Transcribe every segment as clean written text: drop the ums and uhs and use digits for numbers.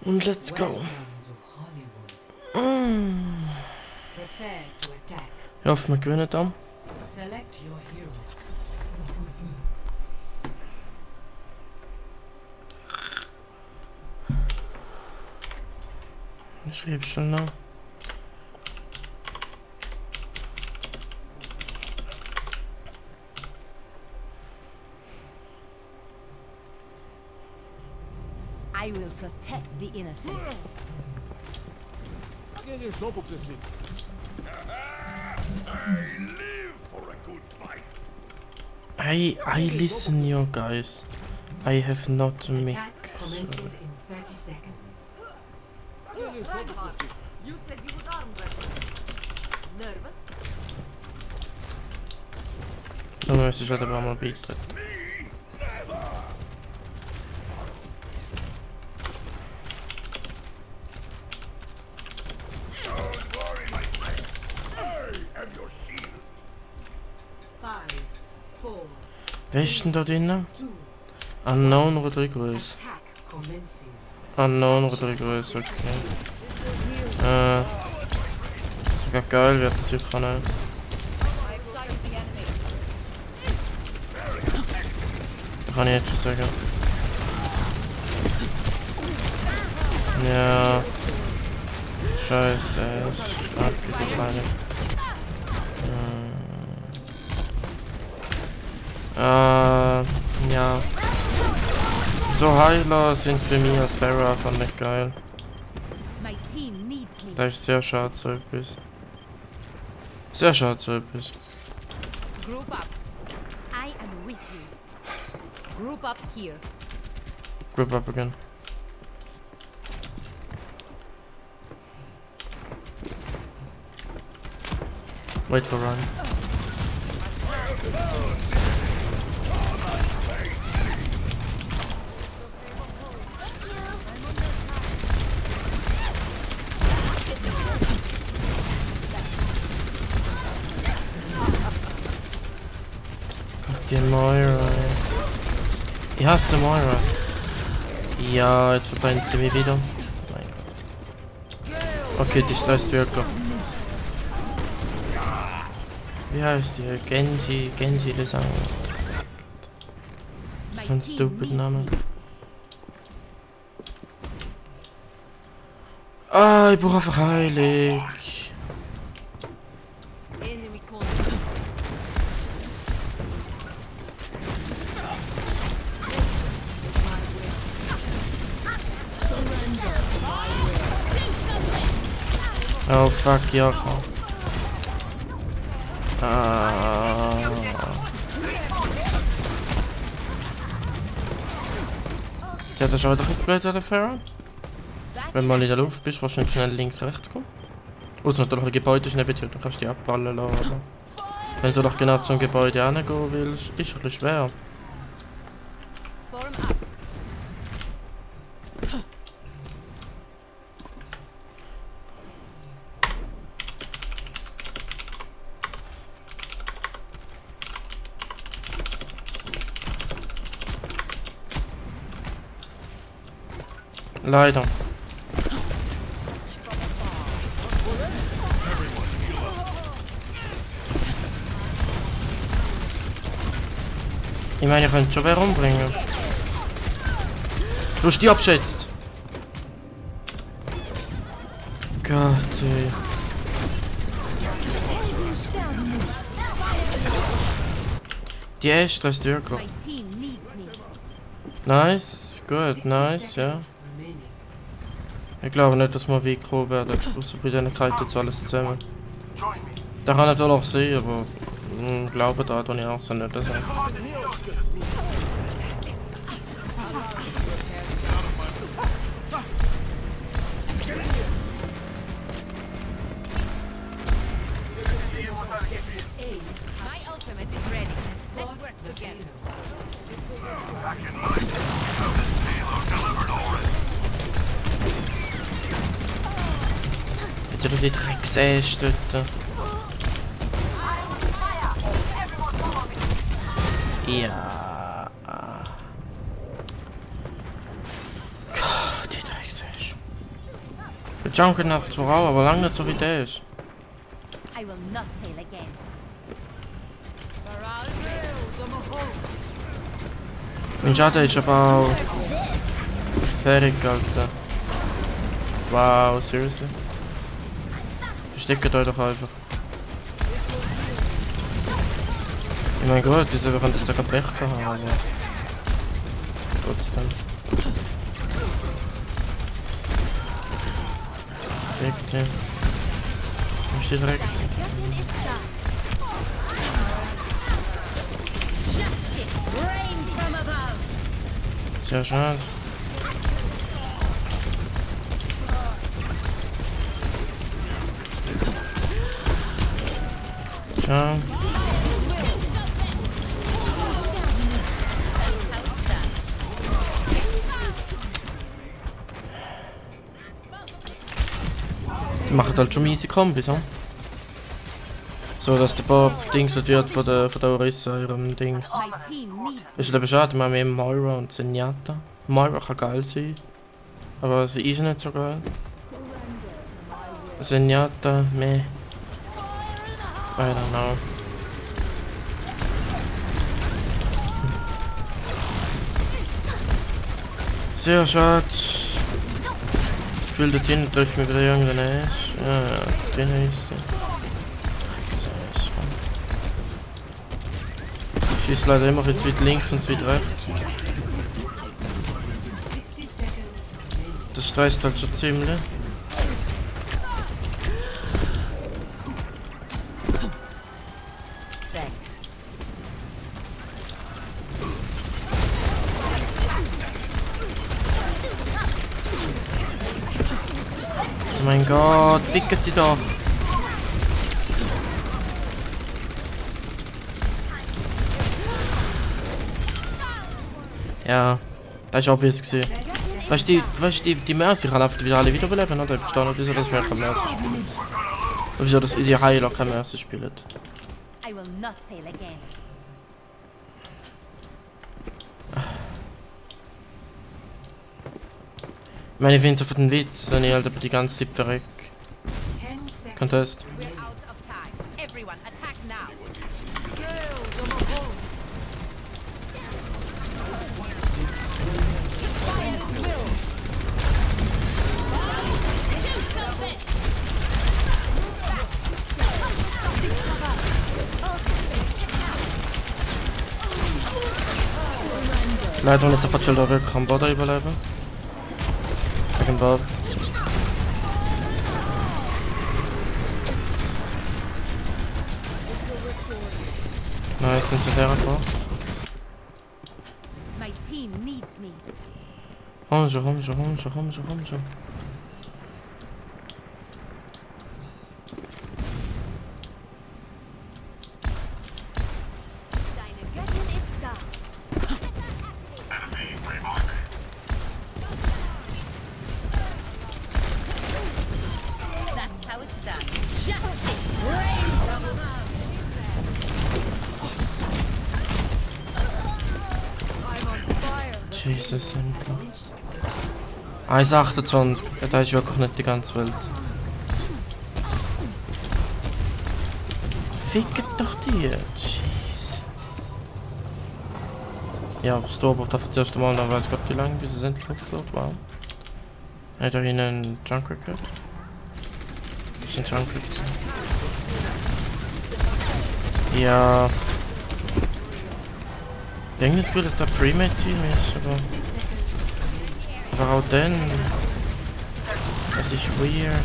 Und let's go. Ich hoffe, wir gewinnen dann. Ich schreibe schon noch. I will protect the innocent. I live for a good fight. I listen, you guys. I have not a mic. Commences in 30 seconds. You said you would arm wrestle. Nervous? Dann möchte ich halt aber mal beitreten. Don't worry, my friend. I am your shield. 5, 4, Wer ist denn da drinnen? 2, Unknown Rodriguez. attack commencing. Unknown Rodriguez, okay. Sogar geil wird das sicher nicht. Kann ich jetzt schon sagen. Ja. Scheiße, ich abgeht gar nicht. Ja. So Heiler sind für mich als Pharah einfach nicht geil. My team needs me. Das ist sehr schade so etwas. Sehr schade so etwas. Group up. I am with you. Group up here. Group up again. Wait for run. Die Moira. Ich hasse Moiras. Ja, jetzt verteidigt sie mich wieder. Mein Gott. Okay, die stresst wirklich. Wie heißt die? Genji Lesang. Das ist ein stupid Name. Ah, ich brauche einfach heilig. Enemy contact. Oh fuck, ja. Ah. Sie hat schon wieder ein Blöd, der Pharah. Wenn du mal in der Luft bist, kannst du nicht schnell links rechts kommen. Außer natürlich ein Gebäude ist neben dir, dann kannst du die abprallen lassen. Aber wenn du doch genau zum Gebäude hingehen willst, ist es ein bisschen schwer. Form up. Leider. Ich meine, ihr könnt schon wer umbringen. Du stirbst jetzt. Gott, ey. Die erste ist wirklich. My team needs me. Nice, gut, nice, ja. Remaining. Ich glaube nicht, dass wir weit kommen werden. Außer bei denen kalt jetzt alles zusammen. Der kann natürlich auch sein, aber ich glaube da tue ich auch so nicht. Das My ultimate is ready. Let's work together. jetzt wieder die Drecksäste dort. Ja. Gott, die Drecksäste. Juggernaut zwar auch, aber lange nicht so wie der ist. I will not fail again. Und ja, der ist aber auch fertig, Alter. Wow, seriously? Versteckt euch doch einfach. Ich mein Gott, wir können jetzt sogar Pech haben, aber... Trotzdem. Wirklich. Wo ist die Drecks? Göttin ist da. Justice reigns from above. Sehr schade. Schau. Die machen halt schon easy Kombis, hm? So dass der Bob dingselt wird von der Orisa ihrem Dings. My team needs Ist eben schade, wir haben eben Moira und Zenyatta. Moira kann geil sein, aber sie ist nicht so geil. Zenyatta, meh. I don't know. Sehr schade. Das Gefühl, dort hinten trifft mich wieder irgendein Ash. Ja, den ist sie. Schießt leider immer viel zu weit links und zu weit rechts. 60 seconds. Das stresst halt schon ziemlich. thanks. Oh mein Gott, ficken sie doch! Ja, das war obvious gewesen. Weißt du, die Mercy kann einfach wieder alle wiederbeleben, oder? Ich verstehe nicht, wieso das mehr kein Mercy spielt. Und wieso das unsere Heiler kein Mercy spielt. I will not fail again. Ich meine, ich finde es einfach den Witz, wenn ich halt über die ganze Zeit verreck. 10 seconds. Contest. We're out of time. Everyone, attack now. Leider nicht sofort schon wirklich am Boden überleben. Wegen Bob. Nice, sind sie hergebracht. My team needs me. Komm schon. Deine Göttin ist da. That's how it's done. Justice reigns from above. I'm on fire. Jesus, simpel. 1,28. Ja, da ist wirklich nicht die ganze Welt. Fickt doch die. Jesus. Ja, das Tor braucht dafür das erste Mal, dann weiß Gott wie lange, bis es endlich aufgeht. Wow. Hat er hier einen Junker gehört? Das ist ein Junker. Ja. Ich denke das Gefühl, dass der Premade-Team ist, aber auch dann. Das ist weird.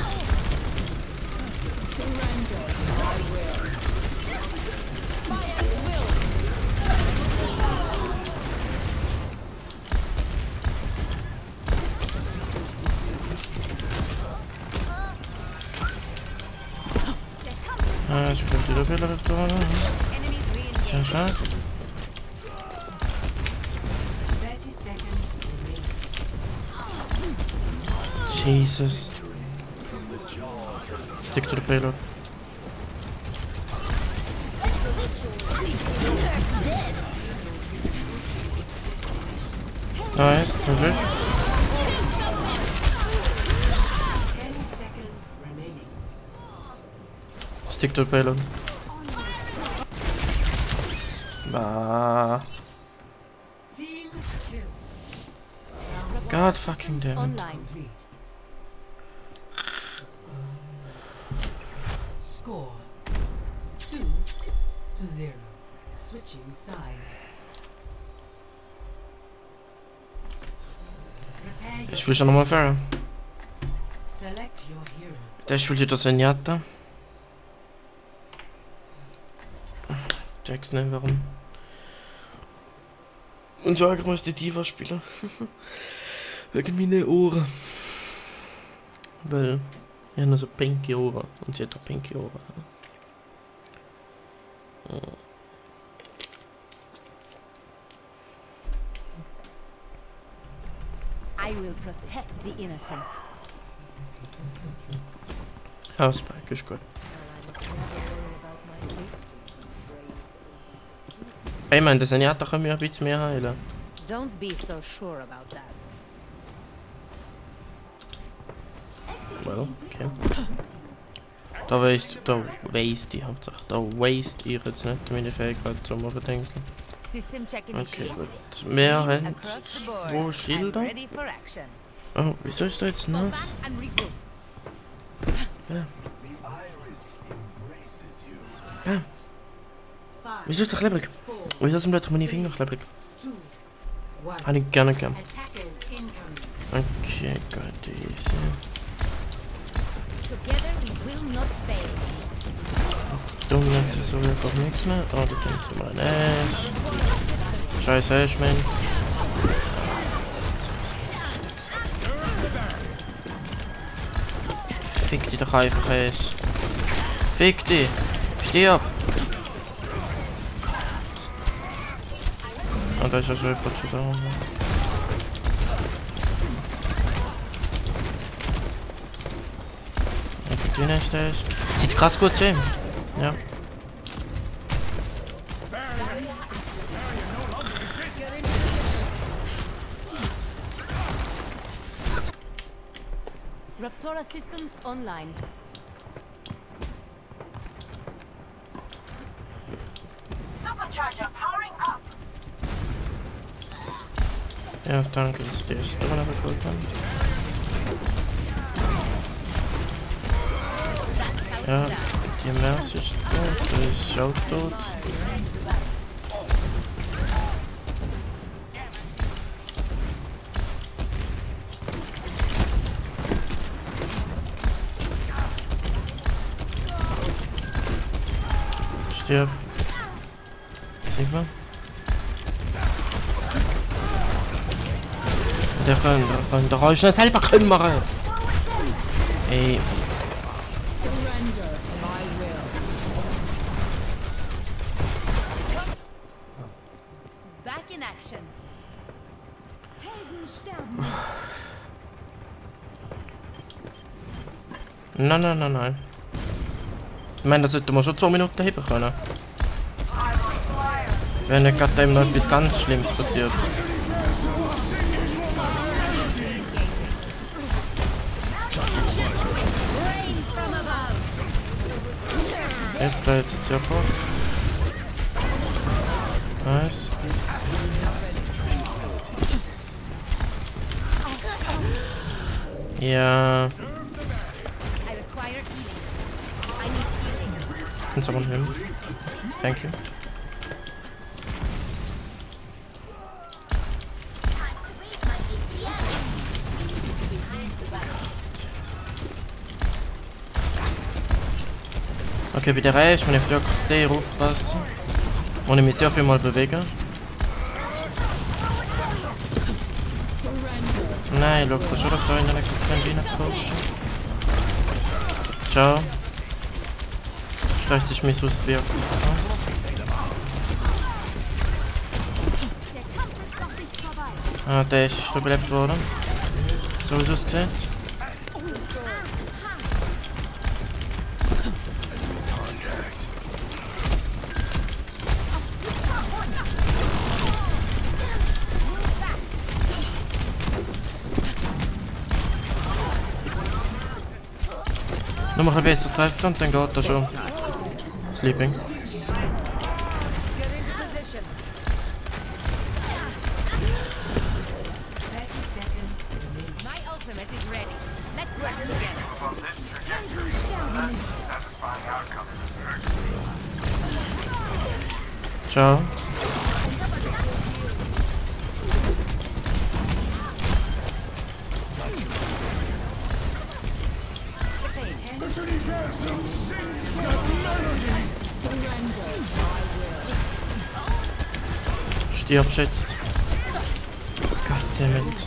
Ah, ich bin wieder Fehler getan. Sehr schade. 30 seconds remaining. Jesus. Stick to the payload. Nice, zum Glück. Stick to the payload. Bah. Team kill. God fucking damn it. Online. Complete. Score 2-0. Switching sides. Prepare your Ich spiele schon nochmal Pharah. select your hero. Der spielt hier das Zenyatta. Jax, ne, warum? Und ja, ich muss die Diva spielen. Wegen meinen Ohren. Weil ich habe nur so pinke Ohren. Und sie hat auch pinke Ohren. I will protect the innocent. Ja, Spike ist gut. Ich meine, das Zenyatta können wir ein bisschen mehr heilen. Don't be so sure about that. Well, okay. Da waste ich Hauptsache. Da waste ich jetzt nicht meine Fähigkeit zum Überdenken. System check Okay, initiated. gut. Wir haben Across the board. 2 I'm Schilder. ready for action. Oh, wieso ist da jetzt Fall nass? back and regroup. The iris embraces you. Wieso ist der klebrig? Wieso sind plötzlich meine Finger klebrig? 2, 1. Hätte ich gerne gern. Attackers incoming. Okay, gut, easy. Together we will not fail. Du nimmst so einfach nichts mehr. Oh, du nimmst mal ein Ash. Scheiß Ash, man. Fick dich doch einfach, Ash. Fick dich. Stirb. Oh, da ist ja schon jemand schon da. Die nächste ist. Sieht krass gut aus. Ja. Raptora systems online. Supercharger powering up. Ja, danke, dass du das dran abgeholt hast. Ja, die Maus ist tot, der ist auch tot. Stirb. Sigma. Der kann doch auch schnell selber können machen. Ey. Back in action. Nein. Ich meine, das sollte man schon 2 Minuten heben können. Wenn nicht gerade dem noch etwas ganz Schlimmes passiert. Jetzt bleibt jetzt ja vor. Nice. Ja. I require healing. I need healing. Can someone heal me? Thank you. Okay, bei der Reihe ist man wirklich sehr aufpassen. Und ich mich sehr viel mal bewegen. Nein, schau, das schon, dass da in der reinkommst. Ciao. Scheiße, ich mich sonst wirklich aus. Ah, der ist überlebt worden. So wie es aussieht. Nur mal ein bisschen besser treffen und dann geht das schon. Sleeping. Get into position. 30 seconds remaining. My ultimate is ready. Let's work together. On this trajectory, satisfying outcome is urgent. Ciao. Stirb schätzt. Goddammit.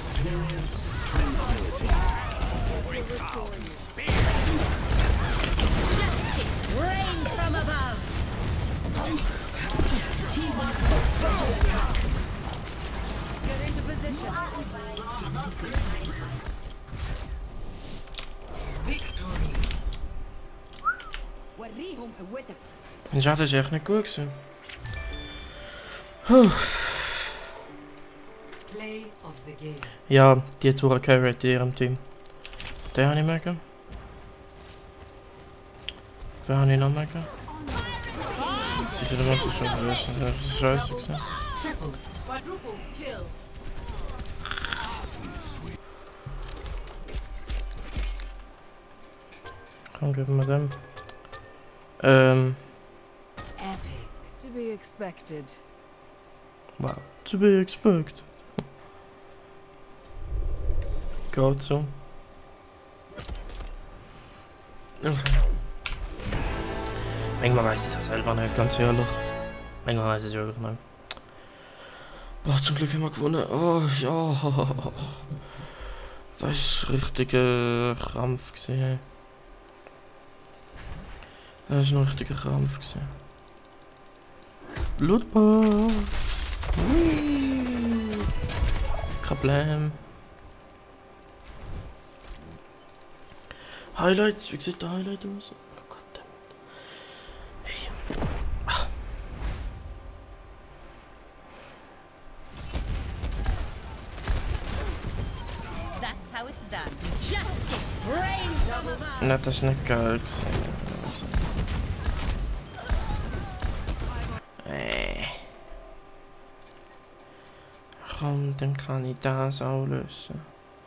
Rain from above. Get into position. Victory. Ja, das ist echt nicht gut gewesen. Puh. Play of the game. Ja, die zwei carried in ihrem Team. Den habe ich mögen. Wen habe ich noch mögen? Sie sind immer so schon das ist scheiße gewesen. Triple. Quadruple kill. Komm, geben wir dem. Epic. To be expected. Wow, to be expected. Geht so. Manchmal weiss ich es auch selber nicht, ganz ehrlich. Manchmal weiss ich es wirklich nicht. Boah, zum Glück haben wir gewonnen. Oh, ja. Das war richtiger Krampf gewesen. Das war ein richtiger Krampf gewesen. Blutbad. Kein Problem. Highlights, wie sieht der Highlight aus? Oh Gott. Hey. Ah. That's how it's done. Justice reigns from above. Nein, das ist nicht geil gewesen. Komm, dann kann ich das auch lösen.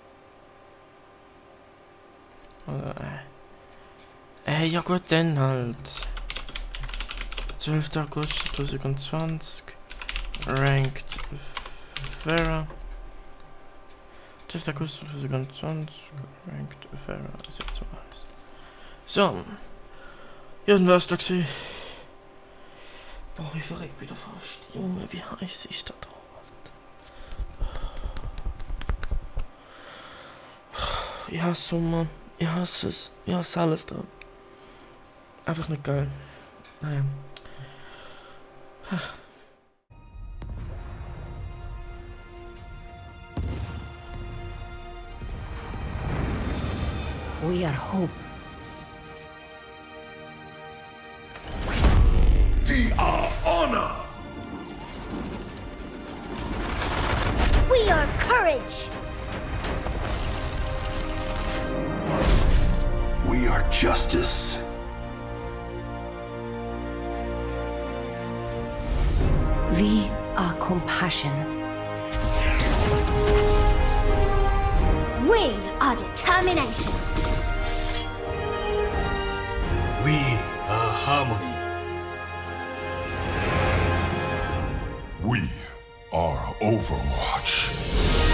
Oder, ja gut, dann halt. 12. August 2020. Ranked Vera. 12. August 2020. Ranked Vera. Das ist jetzt so alles. So. Ja, dann war's da gewesen. Boah, ich verreck wieder fast. Junge, wie heiß ist das da? Ich hasse Sommer. Ich hasse es. Ich hasse alles dran. Einfach nicht geil. Naja. We are hope. We are honor! We are courage! We are justice. We are compassion. We are determination. We are harmony. We are Overwatch.